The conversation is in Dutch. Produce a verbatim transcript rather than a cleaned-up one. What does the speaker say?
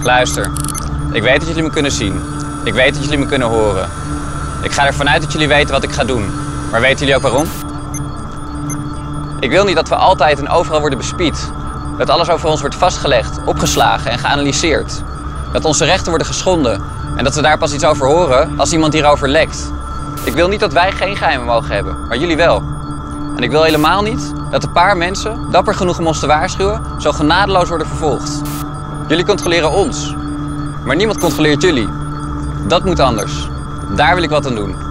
Luister, ik weet dat jullie me kunnen zien. Ik weet dat jullie me kunnen horen. Ik ga ervan uit dat jullie weten wat ik ga doen. Maar weten jullie ook waarom? Ik wil niet dat we altijd en overal worden bespied. Dat alles over ons wordt vastgelegd, opgeslagen en geanalyseerd. Dat onze rechten worden geschonden en dat we daar pas iets over horen als iemand hierover lekt. Ik wil niet dat wij geen geheimen mogen hebben, maar jullie wel. En ik wil helemaal niet dat een paar mensen, dapper genoeg om ons te waarschuwen, zo genadeloos worden vervolgd. Jullie controleren ons, maar niemand controleert jullie. Dat moet anders. Daar wil ik wat aan doen.